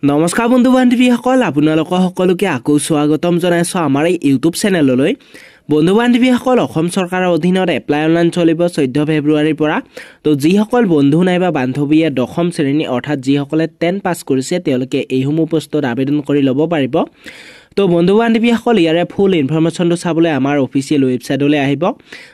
নমস্কাৰ বন্ধু বান্ধৱীসকল আপোনালোক সকলোকে আকৌ স্বাগতম জনাইছো আমাৰ এই ইউটিউব চেনেললৈ বন্ধু বান্ধৱীসকল অসম চৰকাৰৰ অধীনত এপ্লাই অনলাইন চলিব 14 ফেব্ৰুৱাৰীৰ পৰা তো যিসকল বন্ধু নাইবা বান্ধৱীয়ে দশম শ্ৰেণী অৰ্থাৎ যিসকলে 10 পাছ কৰিছে তেওঁলোকে এইসমূহ পোষ্টত আবেদন কৰি ল'ব পাৰিব তো বন্ধু বান্ধৱীসকল ইয়াৰে ফুল ইনফৰমেশনটো চাবলৈ আমাৰ অফিচিয়েল ৱেবছাইটলৈ আহিব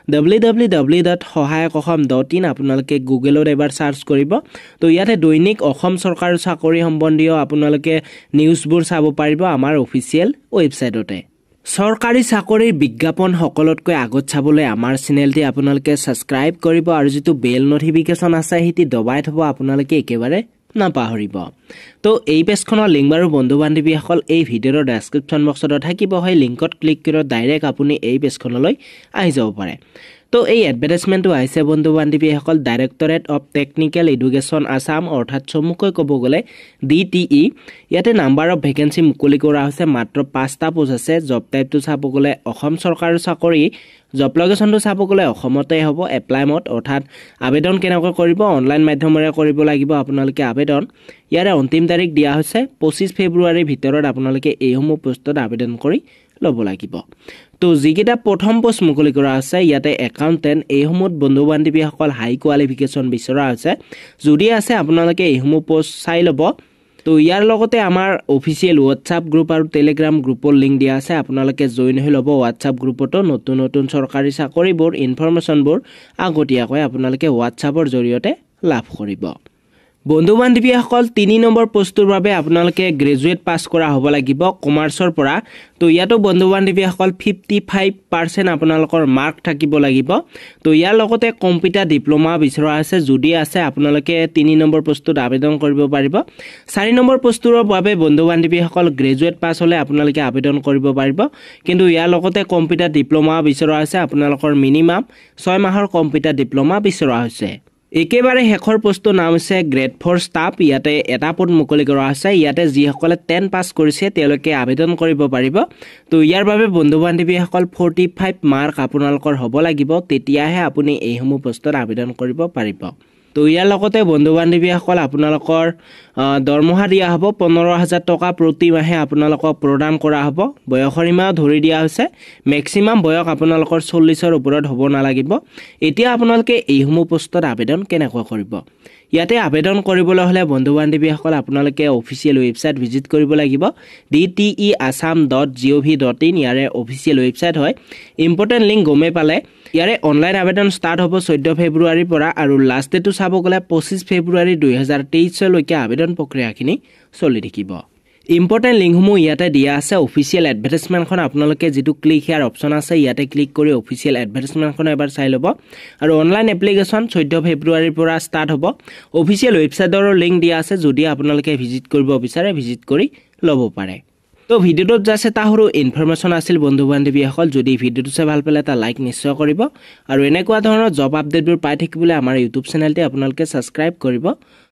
www.sahayakossam.in আপোনালোকে গুগলত এবাৰ সাৰ্চ কৰিব তো ইয়াতে দৈনিক অসম চৰকাৰৰ চাকৰি সম্বন্ধীয় আপোনালোকে নিউজবোৰ চাব পাৰিব আমাৰ অফিচিয়েল ৱেবছাইটতে সৰকাৰি চাকৰিৰ বিজ্ঞাপন সকলোতকৈ আগত চাবলৈ আমাৰ চেনেলটি আপোনালোকে সাবস্ক্ৰাইব কৰিব আৰু যেটো বেল নটিফিকেশন আছে হেতি দবাই থব আপোনালোকে একেবাৰে নাপাহৰিব তো এই পেজখনৰ লিংক বাৰু বন্ধু বান্ধৱীসকল এই ভিডিঅ'ৰ ডেসক্ৰিপচন বক্সত থাকিব হয় লিংকত ক্লিক কৰি ডাইৰেক্ট আপুনি এই পেজখনলৈ আহি যাব পাৰে তো এই এডভাৰটাইজমেন্টটো আহিছে বন্ধু বান্ধৱীসকল directorate of technical education Assam অৰ্থাৎ চমুকৈ ক'ব গ'লে DTE ইয়াতে নাম্বাৰ অফ ভেকেন্সি মুকলি কৰা হৈছে মাত্ৰ 5টা পোষ্ট আছে জব টাইপটো চাব গ'লে অসম চৰকাৰৰ চাকৰি জব লোকেশনটো চাব গ'লে অসমতে হ'ব এপ্লাই মড অৰ্থাৎ আবেদন কেনেকৈ কৰিব অনলাইন মাধ্যমেৰে কৰিব লাগিব আপোনালোকে আবেদন ইয়াৰে অন্তিম তাৰিখ দিয়া হৈছে 25 ফেব্ৰুৱাৰীৰ ভিতৰত আপোনালোকে এইসমূহ পোষ্টত আবেদন কৰি ল'ব লাগিব তো যিকেইটা প্ৰথম পোষ্ট মুকলি কৰা আছে ইয়াতে একাউন্টেন্ট এইসমূহ বন্ধু বান্ধৱীসকল হাই কোৱালিফিকেশন বিচৰা আছে যদি আছে আপোনালোকে এইসমূহ পোষ্ট চাই ল'ব তো ইয়াৰ লগতে আমাৰ অফিচিয়েল WhatsApp গ্ৰুপ আৰু Telegram গ্ৰুপৰ লিংক দিয়া আছে আপোনালোকে জয়েন হৈ ল'ব WhatsApp গ্ৰুপটো নতুন চৰকাৰি চাকৰিবোৰ ইনফৰমেশনবোৰ আগতীয়াকৈ আপোনালোকে WhatsAppৰ জৰিয়তে লাভ কৰিব বন্ধু বান্ধৱীসকল 3 নম্বৰ পোষ্টৰ বাবে আপোনালোকে গ্ৰেজুৱেট পাছ কৰা হ'ব লাগিব কমাৰ্চৰ পৰা তো ইয়াতো বন্ধু বান্ধৱীসকল 55% আপোনালোকৰ মাৰ্ক থাকিব লাগিব তো ইয়াৰ লগতে কম্পিউটাৰ ডিপ্লোমা বিচৰা আছে যদি আছে আপোনালোকে 3 নম্বৰ পোষ্টত আবেদন কৰিব পাৰিব 4 নম্বৰ পোষ্টৰ বাবে বন্ধু বান্ধৱীসকল গ্ৰেজুৱেট পাছ হলে আপোনালোকে আবেদন কৰিব পাৰিব কিন্তু ইয়াৰ লগতে কম্পিউটাৰ ডিপ্লোমা বিচৰা আছে আপোনালোকৰ মিনিমাম 6 মাহৰ কম্পিউটাৰ ডিপ্লোমা বিচৰা হৈছে একেবাৰে হেখৰ পোষ্টৰ নাম হৈছে গ্ৰেড 4 ষ্টাফ ইয়াতে এটা পদ মুকলি কৰা আছে ইয়াতে যিসকলে 10 পাছ কৰিছে তেওঁলোকে আবেদন কৰিব পাৰিব তো ইয়াৰ বাবে বন্ধু বান্ধৱীসকল 45 মাৰ্ক আপোনালোকৰ হ'ব লাগিব তেতিয়াহে আপুনি এইসমূহ পোষ্টত আবেদন কৰিব পাৰিব তো ইয়াৰ লগতে বন্ধু বান্ধৱীসকল আপোনালোকৰ দৰমহা দিয়া হ'ব 15000 টকা প্ৰতি মাহে আপোনালোকক প্ৰদান কৰা হ'ব বয়সৰ সীমা ধৰি দিয়া হৈছে মেক্সিমাম বয়স আপোনালোকৰ 40ৰ ওপৰত হ'ব নালাগিব এতিয়া আপোনালোকে এইসমূহ পোষ্টত আবেদন কেনেকৈ কৰিব ইয়াতে আবেদন কৰিবলৈ হলে বন্ধু বান্ধৱীসকল আপোনালোকে অফিচিয়েল ৱেবছাইট ভিজিট কৰিব লাগিব dteassam.gov.in ইয়াৰে অফিচিয়েল ৱেবছাইট হয় ইম্পৰ্টেন্ট লিংক গমে পালে ইয়াৰে অনলাইন আবেদন ষ্টাৰ্ট হ'ব 14 ফেব্ৰুৱাৰীৰ পৰা আৰু লাষ্ট ডেটটো চাব গ'লে 25 ফেব্ৰুৱাৰী 2023 লৈকে আবেদন প্ৰক্ৰিয়াখিনি চলি থাকিব ইম্পৰ্টেন্ট লিংকসমূহ ইয়াতে দিয়া আছে অফিচিয়েল এডভাৰটাইজমেন্টখন আপোনালোকে যেটো ক্লিক হিয়াৰ অপচন আছে ইয়াতে ক্লিক কৰি অফিচিয়েল এডভাৰটাইজমেন্টখন এবাৰ চাই ল'ব আৰু অনলাইন এপ্লিকেশন 14 ফেব্ৰুৱাৰীৰ পৰা ষ্টাৰ্ট হ'ব অফিচিয়েল ৱেবছাইটৰ লিংক দিয়া আছে যদি আপোনালোকে ভিজিট কৰিব বিচাৰে ভিজিট কৰি ল'ব পাৰে তো ভিডিওটোত যাছে তাহৰু ইনফৰমেশন আছিল বন্ধু বান্ধৱীসকল যদি ভিডিওটো চাই ভাল পালে তা লাইক নিশ্চয় কৰিব আৰু এনেকুৱা ধৰণৰ জব আপডেটবোৰ পাই থাকিবলৈ আমাৰ ইউটিউব চেনেলটি আপোনালোকে সাবস্ক্ৰাইব কৰিব